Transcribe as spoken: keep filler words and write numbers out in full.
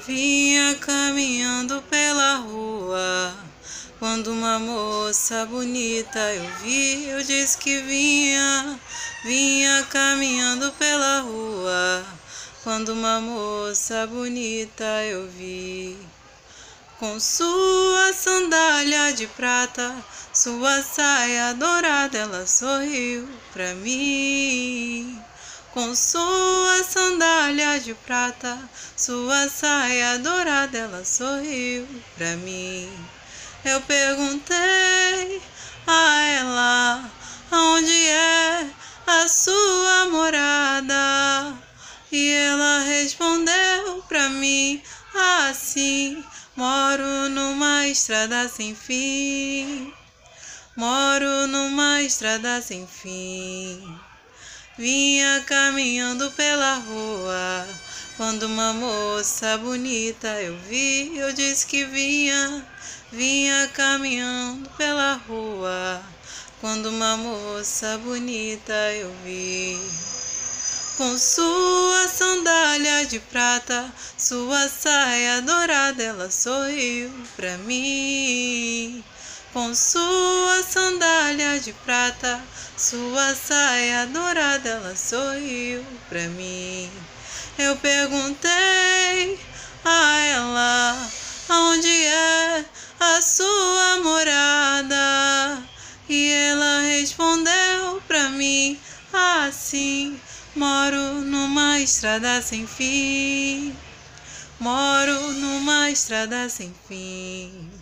Vinha caminhando pela rua, quando uma moça bonita eu vi. Eu disse que vinha, vinha caminhando pela rua, quando uma moça bonita eu vi. Com sua sandália de prata, sua saia dourada, ela sorriu pra mim. Com sua sandália de prata, sua saia dourada, ela sorriu pra mim. Eu perguntei a ela, aonde é a sua morada? E ela respondeu pra mim assim: moro numa estrada sem fim, moro numa estrada sem fim. Vinha caminhando pela rua, quando uma moça bonita eu vi. Eu disse que vinha, vinha caminhando pela rua, quando uma moça bonita eu vi. Com sua sandália de prata, sua saia dourada, ela sorriu pra mim. Com sua sandália de prata, sua saia dourada, ela sorriu pra mim. Eu perguntei a ela, aonde é a sua morada? E ela respondeu pra mim assim: moro numa estrada sem fim, moro numa estrada sem fim.